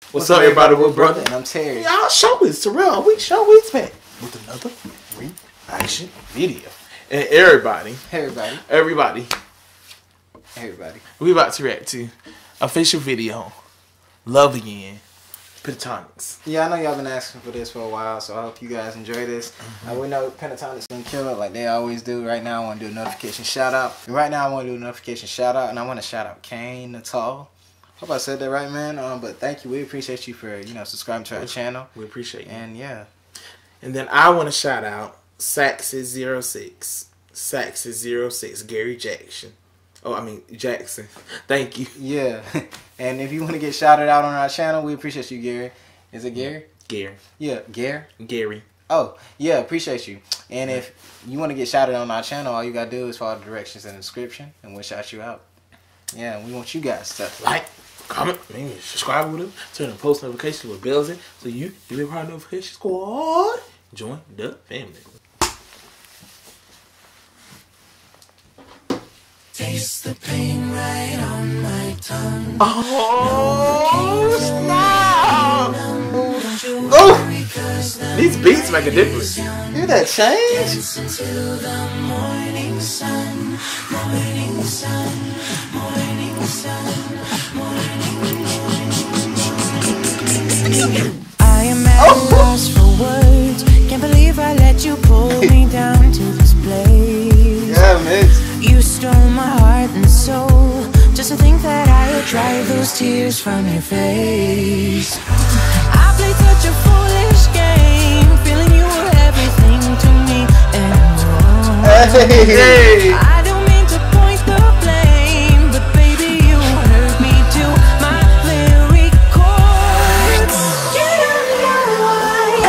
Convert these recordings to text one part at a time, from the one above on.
What's up, everybody? We're brother, and I'm Terry. Y'all show is Terrell. We show is back with another reaction video. And everybody, we about to react to official video, Love Again, Pentatonix. Yeah, I know y'all been asking for this for a while, so I hope you guys enjoy this. We know Pentatonix gonna kill it like they always do. Right now, I want to do a notification shout out. And I want to shout out Kane Natal. Hope I said that right, man. But thank you. We appreciate you for subscribing to our channel. We appreciate you. And yeah. And then I want to shout out Saxes06, Gary Jackson. Oh, I mean Jackson. Thank you. Yeah. And if you want to get shouted out on our channel, we appreciate you, Gary. Is it Gary? Gary. Yeah, Gary. Oh, yeah, appreciate you. And if you want to get shouted on our channel, all you gotta do is follow the directions in the description, and we'll shout you out. Yeah, we want you guys to like, comment, maybe subscribe with them, turn on post notifications with bells in, so you be part of the notification squad. Join the family. Taste the pain right on my tongue. Oh, snap! Oh, these beats make a difference. Hear that change? Until the morning sun, morning sun, morning sun, I am at a loss for words. Can't believe I let you pull me down to this place. Yeah, man. You stole my heart and soul, just to think that I would dry those tears from your face. I played such a foolish game, feeling you were everything to me, and Hey. I don't mean to point the blame, but baby you hurt me to my very core. You don't know why.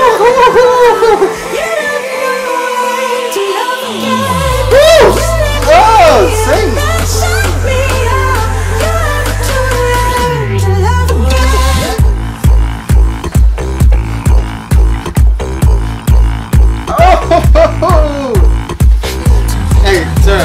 You don't know why to love again. Oh, sing. That shut me up. You have to learn to love again. Oh. Hey, sir.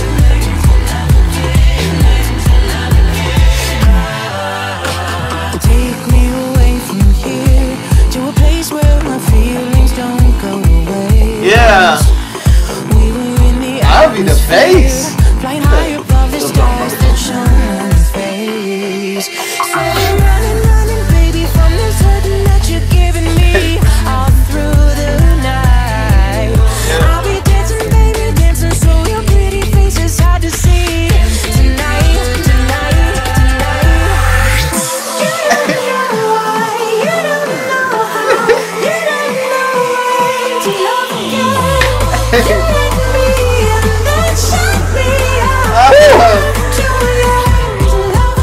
Take me away from here to a place where my feelings don't go away. Yeah. We were in the I'll be the face. flying high above the stars that shone on your face. So I'm running, baby, from this hurting that you're giving me all through the night. I'll be dancing, baby, dancing, so your pretty face is hard to see. Tonight, tonight, tonight. You don't know why, you don't know how, you don't know why to love again. You let me in, then shut me out. To learn to love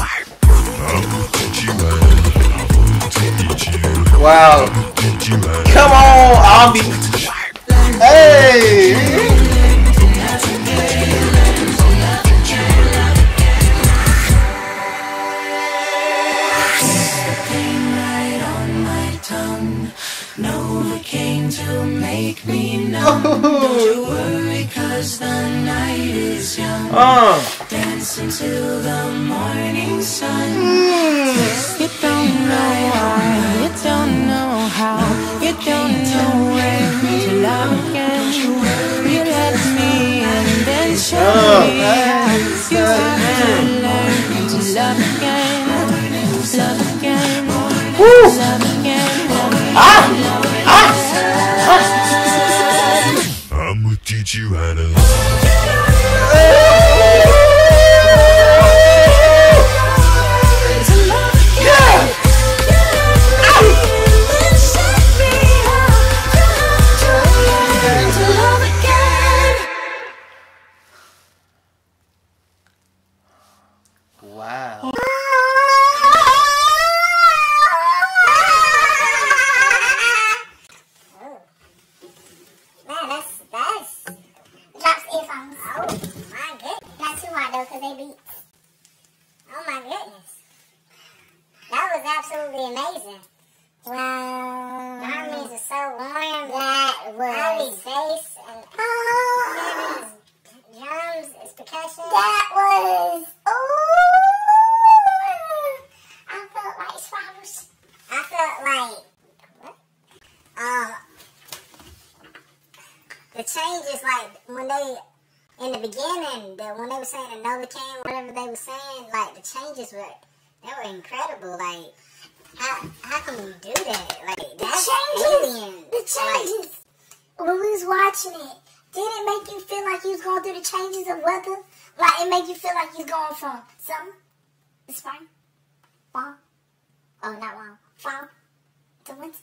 again. Wow. Come on, Abby. Hey. Right on my tongue, Novocaine to make me numb. Don't you worry, 'cause the night is young. Dance until the morning sun. You don't know why, you don't know how, you don't know when to love again. You let me in, then show me how. You have to learn to love again. Love again. Love again. I'ma teach you how to Wow. Drops earphones. Oh my goodness. Not too hard though, because they beats. Oh my goodness. That was absolutely amazing. Wow. The harmonies are so warm. That was. All these bass and drums, it's percussion. That was. Ooh. I felt like like, what? The changes, like, when they, in the beginning, when they were saying the Novocaine, whatever they were saying, like, the changes were, they were incredible. Like, how can you do that? Like, that's alien. The changes. Like, when we was watching it, did it make you feel like you was going through the changes of weather? Like, it made you feel like you was going from summer to spring, fall, oh, not fall, fall to winter.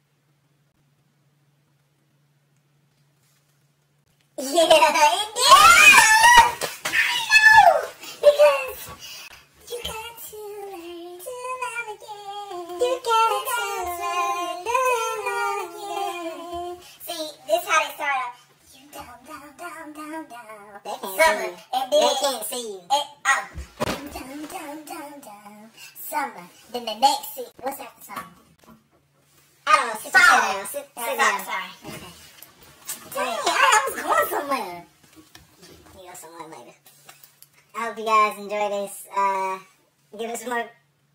Yeah, it did. I know! Because you got to learn to love again. You gotta learn to love again. See, this how they start off. You down, down, down, down, down. They can't Summer. see you. And They then, can't see you. down, down, down, down, down. Summer. Then the next scene. What's after summer? I don't know. Sit down. Sit down. Sorry. Okay. Dang, I was going somewhere. You go somewhere later. I hope you guys enjoy this. Give us more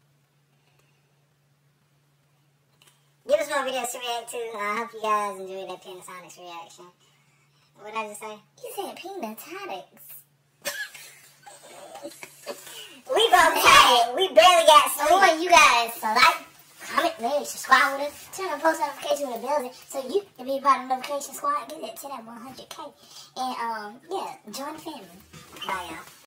videos to react to. I hope you guys enjoyed that Panasonics reaction. What did I just say? You said Pentatonics. We both had it. We barely got I sleep. want you guys to like, comment, maybe subscribe with us, turn on post notification with the bell so you can be part of the notification squad, get it to that 100K. And yeah, join the family. Bye, y'all.